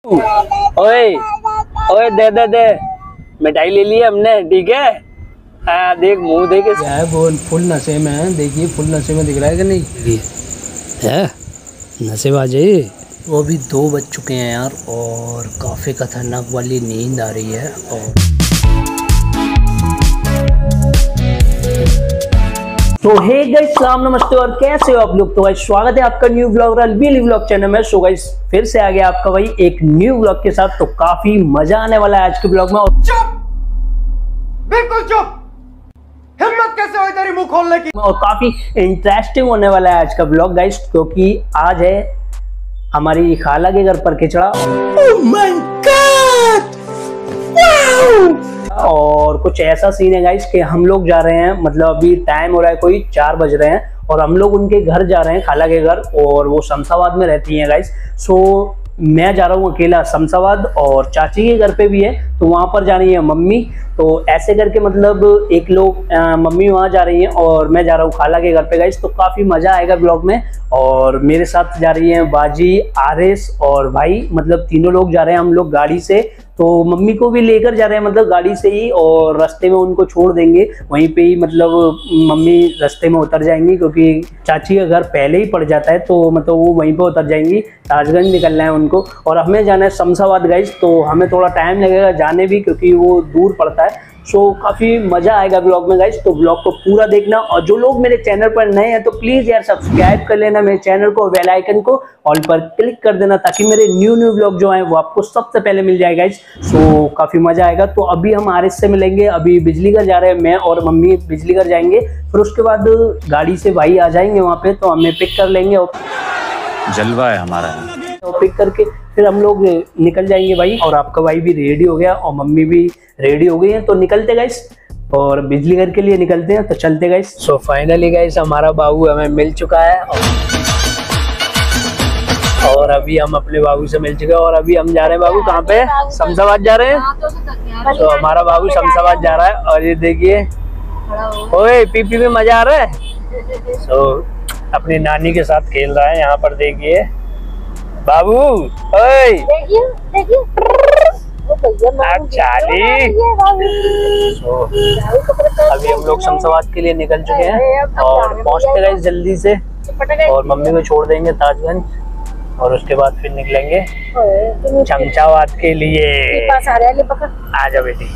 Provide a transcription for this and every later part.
ओए ओए दे मिठाई ले ली हमने, ठीक है। हाँ देख मुंह देखे वो फुल नशे में है, देखिए फुल नशे में दिख रहा है कि नहीं है, नशे बाजे। वो भी 2 बज चुके हैं यार और काफ़ी खतरनाक वाली नींद आ रही है। और तो हे गाइस सलाम नमस्ते और कैसे हो आप लोग। तो गाइस स्वागत है आपका new vlog Albeli vlog channel में। सो गाइस फिर से आ गया आपका भाई एक न्यू व्लॉग के साथ। तो काफी मजा आने वाला है आज के व्लॉग में। चुप, बिल्कुल चुप, हिम्मत कैसे हुई तेरी मुंह खोलने की। और काफी इंटरेस्टिंग होने वाला है आज का व्लॉग गाइस, क्योंकि आज है हमारी खाला के घर पर खिचड़ा। Oh my god, wow. और कुछ ऐसा सीन है गाइस कि हम लोग जा रहे हैं, मतलब अभी टाइम हो रहा है कोई 4 बज रहे हैं और हम लोग उनके घर जा रहे हैं, खाला के घर। और वो शमशाबाद में रहती हैं गाइस। सो मैं जा रहा हूँ अकेला शमशाबाद और चाची के घर पे भी है, तो वहाँ पर जा रही है मम्मी। तो ऐसे करके मतलब एक लोग मम्मी वहाँ जा रही हैं और मैं जा रहा हूँ खाला के घर पे गाइस। तो काफ़ी मज़ा आएगा ब्लॉग में। और मेरे साथ जा रही हैं बाजी, आरएस और भाई, मतलब तीनों लोग जा रहे हैं हम लोग गाड़ी से। तो मम्मी को भी लेकर जा रहे हैं, मतलब गाड़ी से ही, और रास्ते में उनको छोड़ देंगे वहीं पे ही। मतलब मम्मी रास्ते में उतर जाएंगी क्योंकि चाची का घर पहले ही पड़ जाता है, तो मतलब वो वहीं पे उतर जाएंगी। ताजगंज निकलना है उनको और हमें जाना है शमशाबाद गाइस। तो हमें थोड़ा टाइम लगेगा जाने भी, क्योंकि वो दूर पड़ता है। सो काफ़ी मज़ा आएगा ब्लॉग में गाइस। तो ब्लॉग को पूरा देखना। और जो लोग मेरे चैनल पर नए हैं तो प्लीज़ यार सब्सक्राइब कर लेना मेरे चैनल को, बेल आइकन को ऑल पर क्लिक कर देना, ताकि मेरे न्यू ब्लॉग जो हैं वो आपको सबसे पहले मिल जाए गाइस। सो काफ़ी मज़ा आएगा। तो अभी हम आरएस से मिलेंगे, अभी बिजली घर जा रहे हैं, मैं और मम्मी बिजली घर जाएंगे। फिर उसके बाद गाड़ी से भाई आ जाएंगे वहाँ पे, तो हमें पिक कर लेंगे। और जलवा है हमारा, तो पिक करके फिर हम लोग निकल जाएंगे भाई। और आपका भाई भी रेडी हो गया और मम्मी भी रेडी हो गई है, तो निकलते गाइस और बिजली घर के लिए निकलते हैं। तो चलते गाइस। सो फाइनली गाइस हमारा बाबू हमें मिल चुका है और अभी हम अपने बाबू से मिल चुके हैं। और अभी हम जा रहे हैं बाबू कहाँ पे, शमशाबाद जा रहे हैं। तो हमारा बाबू शमशाबाद जा रहा है। और ये देखिए ओए पीपी में मजा आ रहा है। तो अपनी नानी के साथ खेल रहा है यहाँ पर, देखिए बाबू। ओए देखिए अभी हम लोग शमशाबाद के लिए निकल चुके हैं और पहुंचते गए जल्दी से। और मम्मी को छोड़ देंगे ताजगंज और उसके बाद फिर निकलेंगे शमशाबाद के लिए। आ जाओ बेटी।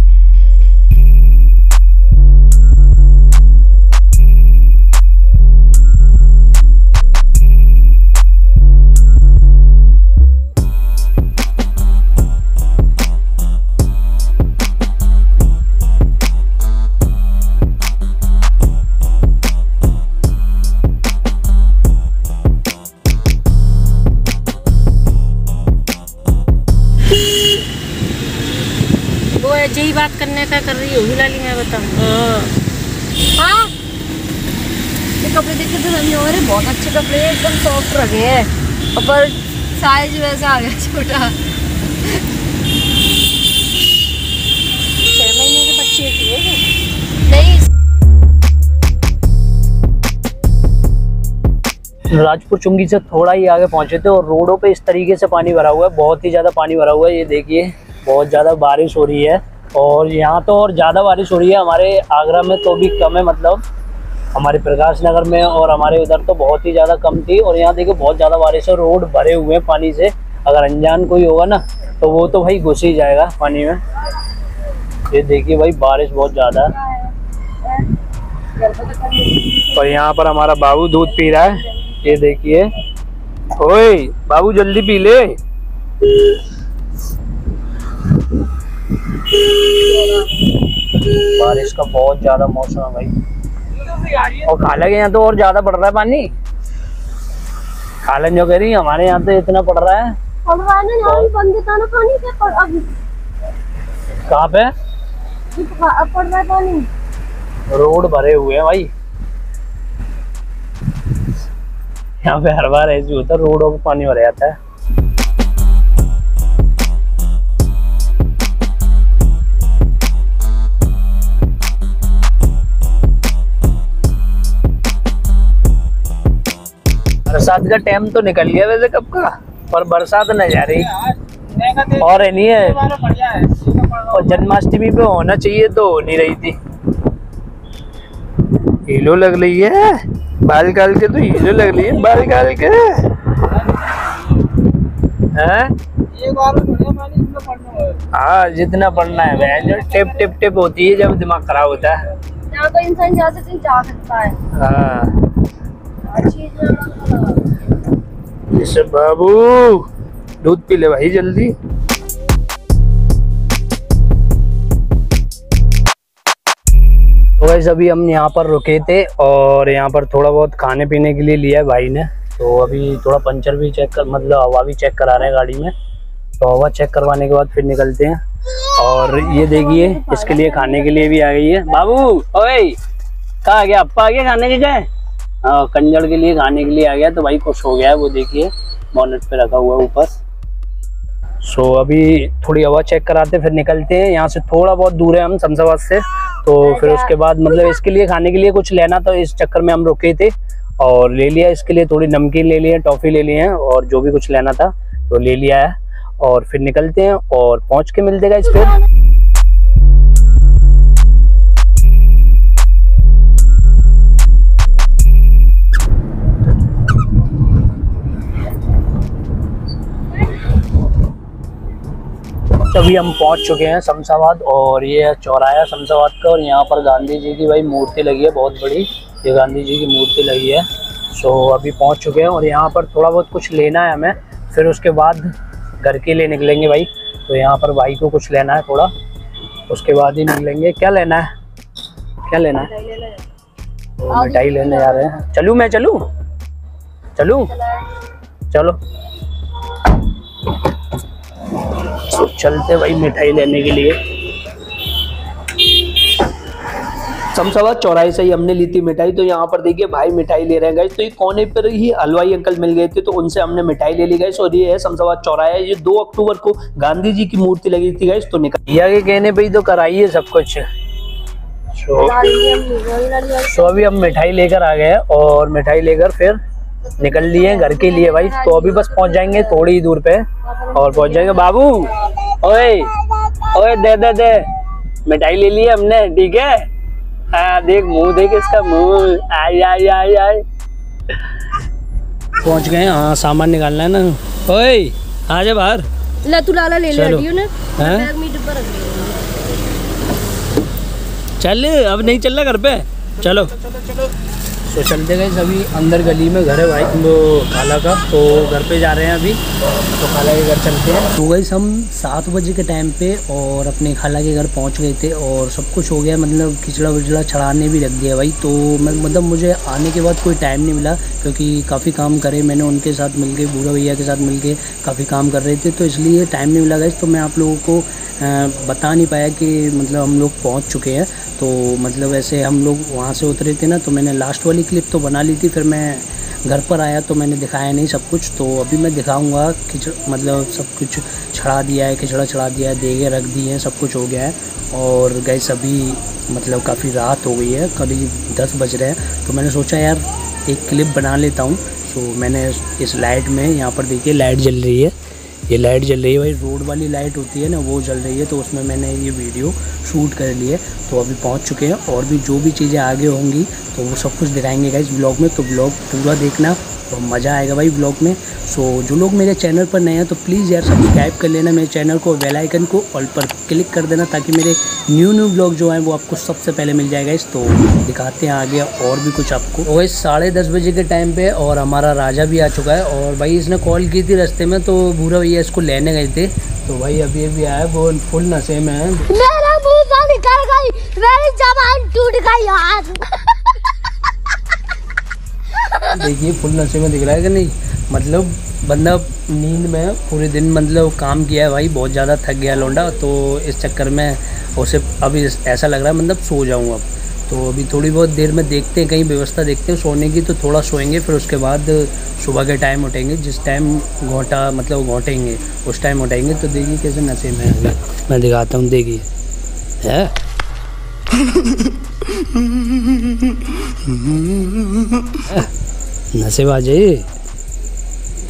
यही बात करने का कर रही होगी लाली, मैं बताऊँ। हाँ ये कपड़े देख के तो समझ हो रहे बहुत अच्छे कपड़े हैं, एकदम सॉफ्ट लगे हैं, पर साइज वैसा आ गया छोटा। 6 महीने के बच्चे नहीं। राजपुर चुंगी से थोड़ा ही आगे पहुंचे थे और रोडों पे इस तरीके से पानी भरा हुआ है, बहुत ही ज़्यादा पानी भरा हुआ है। ये देखिए बहुत ज़्यादा बारिश हो रही है और यहाँ तो और ज़्यादा बारिश हो रही है। हमारे आगरा में तो भी कम है, मतलब हमारे प्रकाश नगर में और हमारे उधर तो बहुत ही ज़्यादा कम थी। और यहाँ देखिए बहुत ज़्यादा बारिश है, रोड भरे हुए हैं पानी से। अगर अनजान कोई होगा ना तो वो तो भाई घुस ही जाएगा पानी में। ये देखिए भाई बारिश बहुत ज़्यादा है। और यहाँ पर हमारा बाबू दूध पी रहा है, ये देखिए। ओए बाबू जल्दी पी ले। बारिश का बहुत ज्यादा मौसम है भाई। और खाला के यहाँ तो और ज्यादा पड़ रहा है पानी। खाला जो कह रही है हमारे यहाँ तो इतना पड़ रहा है। कहाँ पे पड़ रहा है पानी, रोड भरे हुए हैं भाई। यहाँ पे हर बार ऐसे होता है, रोडों पे पानी भर जाता है। बरसात का टाइम तो निकल गया वैसे कब का, पर बरसात न जा रही। और है नहीं है, और जन्माष्टमी पे होना चाहिए तो हो नहीं रही थी। हीलो लग रही है बाल काल के, तो हीलो लग रही है बाल काल के हैं। हाँ जितना पढ़ना है वह जो टिप टिप टिप होती है जब दिमाग खराब होता है। यहाँ तो इंसान जा सकता है। हाँ जैसे बाबू दूध पी ले भाई जल्दी। तो वैसे अभी हम यहाँ पर रुके थे और यहाँ पर थोड़ा बहुत खाने पीने के लिए लिया है भाई ने। तो अभी थोड़ा पंचर भी चेक कर, मतलब हवा भी चेक करा रहे हैं गाड़ी में। तो हवा चेक करवाने के बाद फिर निकलते हैं। और ये देखिए इसके लिए खाने के लिए भी आ गई है। बाबू ओए कहाँ आ गया, अप्पा आ गया खाने के जाए। हाँ कंजड़ के लिए खाने के लिए आ गया। तो भाई खुश हो गया है, वो देखिए बॉनेट पे रखा हुआ है ऊपर। सो अभी थोड़ी हवा चेक कराते फिर निकलते हैं। यहाँ से थोड़ा बहुत दूर है हम शमशाबाद से। तो फिर उसके बाद मतलब इसके लिए खाने के लिए कुछ लेना था, इस चक्कर में हम रुके थे और ले लिया। इसके लिए थोड़ी नमकीन ले लिए, टॉफ़ी ले लिए हैं और जो भी कुछ लेना था तो ले लिया है। और फिर निकलते हैं और पहुँच के मिलते हैं फिर। अभी हम पहुंच चुके हैं शमशाबाद और ये चौराहा शमशाबाद का। और यहाँ पर गांधी जी की भाई मूर्ति लगी है बहुत बड़ी, ये गांधी जी की मूर्ति लगी है। सो अभी पहुंच चुके हैं और यहाँ पर थोड़ा बहुत कुछ लेना है हमें, फिर उसके बाद घर के लिए निकलेंगे भाई। तो यहाँ पर भाई को कुछ लेना है थोड़ा, उसके बाद ही निकलेंगे। क्या लेना है, क्या लेना है? तो मिठाई लेने जा रहे हैं। चलूँ मैं, चलूँ चलो तो चलते भाई मिठाई लेने के लिए। शमशाबाद चौराहे से ही हमने ली थी मिठाई। तो यहाँ पर देखिए भाई मिठाई ले रहे हैं गाइस। तो ये कोने पर ही हलवाई अंकल मिल गए थे, तो उनसे हमने मिठाई ले ली गाइस। और ये है शमशाबाद चौराहा, ये 2 अक्टूबर को गांधी जी की मूर्ति लगी थी गाइस। तो निकल आगे कहने पे ही तो कराइए सब कुछ। तो अभी हम मिठाई लेकर आ गए और मिठाई लेकर फिर निकल लिए घर के लिए भाई। तो अभी बस पहुंच जाएंगे थोड़ी ही दूर पे और पहुंच जाएंगे। बाबू ओए ओए दे मिठाई ले ली हमने, ठीक है। हाँ देख मुंह, देख इसका मुंह, आई आई आई आई। पहुंच गए। हाँ सामान निकालना है ना। ओए आ जा बाहर। तू लाला ले ले बैग में डिब्बा रख चल, अब नहीं चल रहा घर पे, चलो तो चलते गए सभी। अंदर गली में घर है भाई वो खाला का, तो घर पे जा रहे हैं अभी। तो खाला के घर चलते हैं। तो गई हम 7 बजे के टाइम पे और अपने खाला के घर पहुंच गए थे और सब कुछ हो गया, मतलब खिचड़ा विचड़ा चढ़ाने भी रख दिया भाई। तो मतलब मुझे आने के बाद कोई टाइम नहीं मिला क्योंकि काफ़ी काम करे मैंने उनके साथ मिलके, बूढ़ा भैया के साथ मिलके काफ़ी काम कर रहे थे, तो इसलिए टाइम नहीं मिला गाइस। तो मैं आप लोगों को बता नहीं पाया कि मतलब हम लोग पहुँच चुके हैं। तो मतलब ऐसे हम लोग वहाँ से उतरे थे ना, तो मैंने लास्ट वाली क्लिप तो बना ली थी, फिर मैं घर पर आया तो मैंने दिखाया नहीं सब कुछ। तो अभी मैं दिखाऊंगा। मतलब सब कुछ चढ़ा दिया है, खिचड़ा चढ़ा दिया है, देगे रख दिए हैं, सब कुछ हो गया है। और गैस अभी मतलब काफ़ी रात हो गई है, करीब 10 बज रहे हैं। तो मैंने सोचा यार एक क्लिप बना लेता हूँ। तो मैंने इस लाइट में, यहाँ पर देखिए लाइट जल रही है, ये लाइट जल रही है भाई, रोड वाली लाइट होती है ना वो जल रही है। तो उसमें मैंने ये वीडियो शूट कर ली है। तो अभी पहुंच चुके हैं और भी जो भी चीज़ें आगे होंगी तो वो सब कुछ दिखाएंगे गाइस ब्लॉग में। तो ब्लॉग पूरा देखना तो मज़ा आएगा भाई ब्लॉग में। सो जो लोग मेरे चैनल पर नए हैं तो प्लीज़ यार सब्सक्राइब कर लेना मेरे चैनल को, बेल आइकन को ऑल पर क्लिक कर देना ताकि मेरे न्यू ब्लॉग जो हैं वो आपको सबसे पहले मिल जाएगा। इस तो दिखाते हैं आगे और भी कुछ आपको। तो वही 10:30 बजे के टाइम पे और हमारा राजा भी आ चुका है। और भाई इसने कॉल की थी रास्ते में, तो बूढ़ा भैया इसको लेने गए थे। तो भाई अभी आया, वो फुल नशे में है। मेरा मुंह निकल गई, मेरी जबान टूट गई यार। देखिए फुल नशे में दिख रहा है कि नहीं, मतलब बंदा नींद में पूरे दिन मतलब काम किया है भाई, बहुत ज़्यादा थक गया लौंडा। तो इस चक्कर में उसे अभी ऐसा लग रहा है मतलब सो जाऊँ अब। तो अभी थोड़ी बहुत देर में देखते हैं, कहीं व्यवस्था देखते हैं सोने की, तो थोड़ा सोएंगे, फिर उसके बाद सुबह के टाइम उठेंगे, जिस टाइम घोंटा मतलब घोंटेंगे उस टाइम उठेंगे। तो देखिए कैसे नशे में है, मैं दिखाता हूँ, देखिए है नशेबाज है।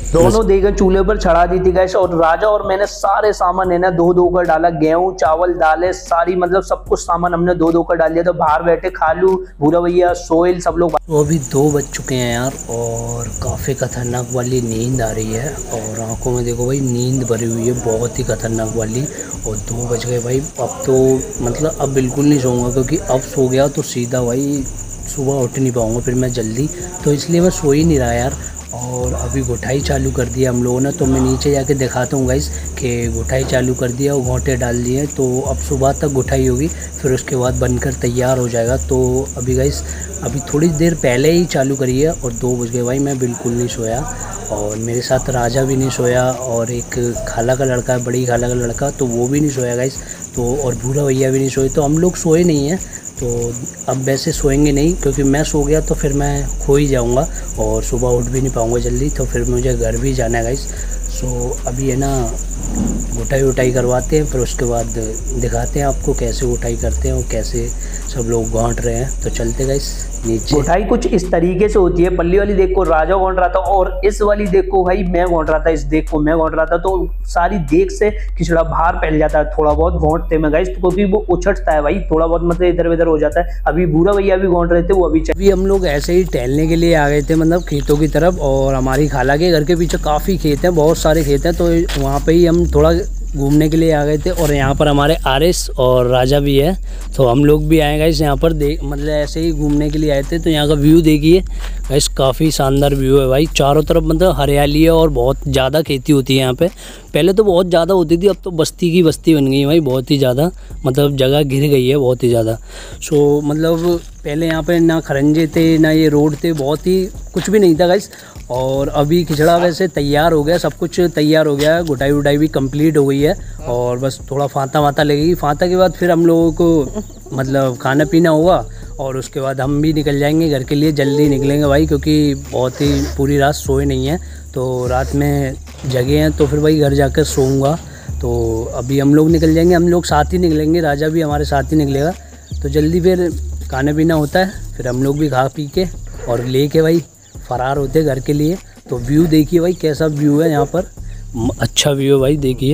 दोनों देखें चूल्हे पर चढ़ा दी थी गैस, और राजा और मैंने सारे सामान है ना धो धो कर डाला, गेहूं चावल दालें सारी मतलब सब कुछ सामान हमने धो धो कर डाल दिया। तो बाहर बैठे खालू भूरा भैया सोहेल सब लोग। तो अभी 2 बज चुके हैं यार, और काफ़ी खतरनाक वाली नींद आ रही है, और आंखों में देखो भाई नींद भरी हुई है बहुत ही खतरनाक वाली। और 2 बज गए भाई, अब तो मतलब अब बिल्कुल नहीं सोऊंगा, क्योंकि अब सो गया तो सीधा भाई सुबह उठ नहीं पाऊंगा फिर मैं जल्दी, तो इसलिए मैं सो ही नहीं रहा यार। और अभी घुटाई चालू कर दिया हम लोगों ने, तो मैं नीचे जाके दिखाता हूँ गाइस कि घुटाई चालू कर दिया और घोंटे डाल दिए। तो अब सुबह तक घुटाई होगी, फिर उसके बाद बनकर तैयार हो जाएगा। तो अभी गाइस अभी थोड़ी देर पहले ही चालू करी है, और 2 बज गए भाई, मैं बिल्कुल नहीं सोया। और मेरे साथ राजा भी नहीं सोया, और एक खाला का लड़का है, बड़ी खाला का लड़का, तो वो भी नहीं सोया गाइस। तो और भूरा भैया भी नहीं सोए, तो हम लोग सोए नहीं हैं। तो अब वैसे सोएंगे नहीं, क्योंकि मैं सो गया तो फिर मैं खो ही जाऊंगा और सुबह उठ भी नहीं पाऊंगा जल्दी, तो फिर मुझे घर भी जाना है गाइस। सो अभी है ना घुटाई उठाई करवाते हैं, फिर उसके बाद दिखाते हैं आपको कैसे घुटाई करते हैं और कैसे सब लोग गाँट रहे हैं। तो चलते गाइस नीचे। घुटाई कुछ इस तरीके से होती है, पल्ली वाली देख को राजा गाँट रहा था, और इस वाली देख को भाई मैं गाँट रहा था, इस देख को मैं गाँट रहा था। तो सारी देख से खिचड़ा बाहर फैल जाता है, थोड़ा बहुत गाँटते में गाइस, क्योंकि वो उछटता है भाई, थोड़ा बहुत मतलब इधर उधर हो जाता है। अभी भूरा भैया भी गाँट रहे थे, वो अभी हम लोग ऐसे ही टहलने के लिए आ गए थे, मतलब खेतों की तरफ। और हमारी खाला के घर के पीछे काफ़ी खेत हैं, बहुत सारे खेत हैं, तो वहाँ पे ही हम थोड़ा घूमने के लिए आ गए थे। और यहाँ पर हमारे आरिस और राजा भी है, तो हम लोग भी आए गाइस यहाँ पर मतलब ऐसे ही घूमने के लिए आए थे। तो यहाँ का व्यू देखिए गाइस, काफ़ी शानदार व्यू है भाई, चारों तरफ मतलब हरियाली है, और बहुत ज़्यादा खेती होती है यहाँ पे। पहले तो बहुत ज़्यादा होती थी, अब तो बस्ती की बस्ती बन गई है भाई, बहुत ही ज़्यादा मतलब जगह घिर गई है बहुत ही ज़्यादा। सो मतलब पहले यहाँ पे ना खरंजे थे ना ये रोड थे, बहुत ही कुछ भी नहीं था गाइस। और अभी खिचड़ा वैसे तैयार हो गया, सब कुछ तैयार हो गया है, घुटाई उटाई भी कंप्लीट हो गई है, और बस थोड़ा फांता वाता लगेगी। फांता के बाद फिर हम लोगों को मतलब खाना पीना होगा, और उसके बाद हम भी निकल जाएंगे घर के लिए। जल्दी निकलेंगे भाई, क्योंकि बहुत ही पूरी रात सोए नहीं हैं, तो रात में जगे हैं, तो फिर भाई घर जाकर सोऊंगा। तो अभी हम लोग निकल जाएंगे, हम लोग साथ ही निकलेंगे, राजा भी हमारे साथ ही निकलेगा। तो जल्दी फिर खाना पीना होता है, फिर हम लोग भी खा पी के और ले के भाई फरार होते घर के लिए। तो व्यू देखिए भाई कैसा व्यू है यहाँ पर, अच्छा व्यू है भाई देखिए,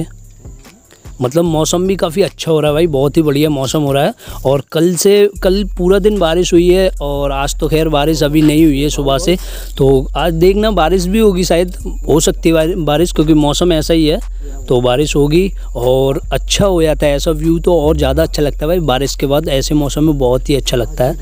मतलब मौसम भी काफ़ी अच्छा हो रहा है भाई, बहुत ही बढ़िया मौसम हो रहा है। और कल पूरा दिन बारिश हुई है, और आज तो खैर बारिश अभी नहीं हुई है सुबह से, तो आज देखना बारिश भी होगी, शायद हो सकती है बारिश, क्योंकि मौसम ऐसा ही है, तो बारिश होगी और अच्छा हो जाता है ऐसा व्यू, तो और ज़्यादा अच्छा लगता है भाई बारिश के बाद, ऐसे मौसम में बहुत ही अच्छा लगता है।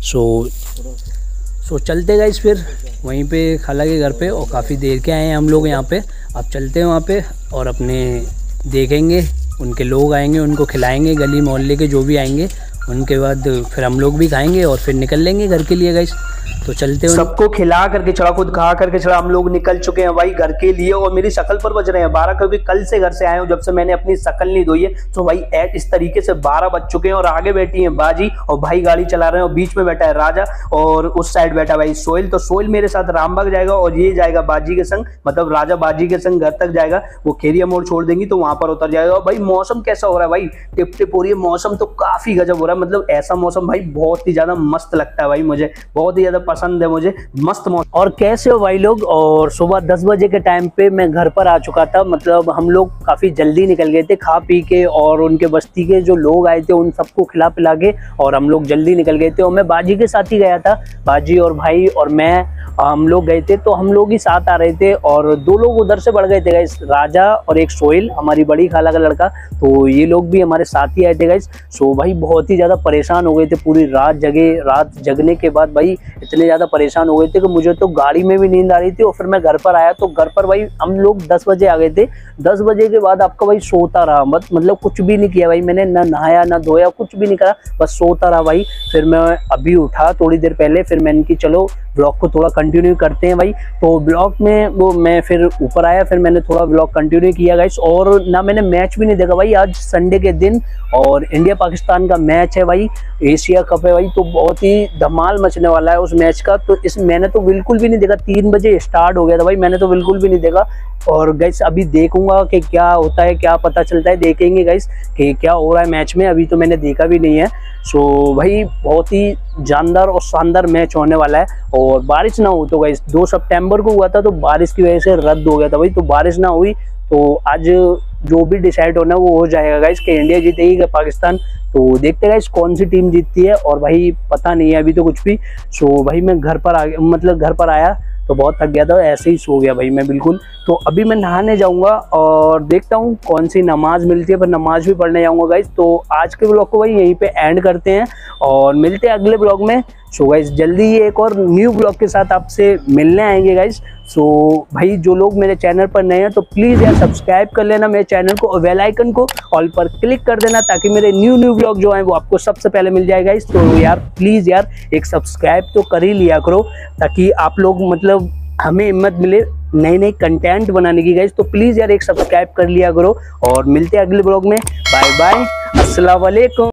सो चलते गाइस फिर वहीं पे खाला के घर पे, और काफ़ी देर के आए हैं हम लोग यहाँ पे। अब चलते हैं वहाँ पे और अपने देखेंगे, उनके लोग आएंगे, उनको खिलाएंगे, गली मोहल्ले के जो भी आएंगे, उनके बाद फिर हम लोग भी खाएंगे और फिर निकल लेंगे घर के लिए गाइस। तो चलते हैं, सबको खिला करके चढ़ा, खुद खा करके चढ़ा, हम लोग निकल चुके हैं भाई घर के लिए। और मेरी शक्ल पर बज रहे हैं 12, क्योंकि कल से घर से आए हूँ, जब से मैंने अपनी शक्ल नहीं धोई है। तो भाई इस तरीके से 12 बज चुके हैं, और आगे बैठी है बाजी और भाई गाड़ी चला रहे हैं, और बीच में बैठा है राजा, और उस साइड बैठा भाई सोहेल। तो सोहेल मेरे साथ रामबाग जाएगा, और ये जाएगा बाजी के संग, मतलब राजा बाजी के संग घर तक जाएगा, वो खेरिया मोड़ छोड़ देंगी तो वहां पर उतर जाएगा। और भाई मौसम कैसा हो रहा है भाई, टिप टिप हो रही है, मौसम तो काफी गजब हो रहा है, मतलब ऐसा मौसम भाई बहुत ही ज्यादा मस्त लगता है भाई, मुझे बहुत ही ज्यादा पसंद है, मुझे मस्त मौसम। और कैसे हो भाई लोग, और सुबह 10 बजे के टाइम पे मैं घर पर आ चुका था, मतलब हम लोग काफी जल्दी निकल गए थे खा पी के, और उनके बस्ती के जो लोग आए थे उन सबको खिला पिला के, और हम लोग जल्दी निकल गए थे। और मैं बाजी के साथ ही गया था, बाजी और भाई और मैं, हम लोग गए थे, तो हम लोग ही साथ आ रहे थे, और 2 लोग उधर से बढ़ गए थे गाइस, राजा और एक सोहेल, हमारी बड़ी खाला का लड़का, तो ये लोग भी हमारे साथ ही आए थे गाइस। सो भाई बहुत ही ज्यादा परेशान हो गए थे, पूरी रात जगे, रात जगने के बाद भाई इतने ज्यादा परेशान हो गए थे कि मुझे तो गाड़ी में भी नींद आ रही थी। और फिर मैं घर पर आया, तो घर पर भाई हम लोग 10 बजे आ गए थे। 10 बजे के बाद आपका भाई सोता रहा, मतलब कुछ भी नहीं किया भाई मैंने, ना नहाया ना धोया, कुछ भी नहीं करा, बस सोता रहा भाई। फिर मैं अभी उठा थोड़ी देर पहले, फिर मैंने की चलो ब्लॉग को थोड़ा कंटिन्यू करते हैं भाई। तो ब्लॉग में वो मैं फिर ऊपर आया, फिर मैंने थोड़ा ब्लॉग कंटिन्यू किया गाइस। और ना मैंने मैच भी नहीं देखा भाई, आज संडे के दिन, और इंडिया पाकिस्तान का मैच है भाई, एशिया कप है भाई, तो बहुत ही धमाल मचने वाला है उस मैच मैच का, तो इस मैंने तो बिल्कुल भी नहीं देखा। 3 बजे स्टार्ट हो गया था भाई, मैंने तो बिल्कुल भी नहीं देखा। और गाइस अभी देखूंगा कि क्या होता है, क्या पता चलता है, देखेंगे गाइस कि क्या हो रहा है मैच में। अभी तो मैंने देखा भी नहीं है। सो भाई बहुत ही जानदार और शानदार मैच होने वाला है। और बारिश ना हो तो गाइस 2 सितंबर को हुआ था, तो बारिश की वजह से रद्द हो गया था भाई। तो बारिश ना हुई तो आज जो भी डिसाइड होना है वो हो जाएगा गाइस कि इंडिया जीतेगी कि पाकिस्तान। तो देखते गाइस कौन सी टीम जीतती है। और भाई पता नहीं है अभी तो कुछ भी। सो भाई मैं घर पर आ गया, मतलब घर पर आया तो बहुत थक गया था, ऐसे ही सो गया भाई मैं बिल्कुल। तो अभी मैं नहाने जाऊंगा और देखता हूँ कौन सी नमाज मिलती है, पर नमाज भी पढ़ने जाऊंगा गाइस। तो आज के ब्लॉग को भाई यहीं पे एंड करते हैं और मिलते हैं अगले ब्लॉग में। सो गाइस जल्दी ही एक और न्यू ब्लॉग के साथ आपसे मिलने आएंगे गाइस। सो भाई जो लोग मेरे चैनल पर नए हैं तो प्लीज़ यार सब्सक्राइब कर लेना मेरे चैनल को और बेल आइकन को ऑल पर क्लिक कर देना, ताकि मेरे न्यू ब्लॉग जो हैं वो आपको सबसे पहले मिल जाएगा गाइस। तो यार प्लीज़ यार एक सब्सक्राइब तो कर ही लिया करो, ताकि आप लोग मतलब हमें हिम्मत मिले नई कंटेंट बनाने की गाइस। तो प्लीज़ यार एक सब्सक्राइब कर लिया करो और मिलते हैं अगले ब्लॉग में। बाय बाय, अस्सलाम वालेकुम।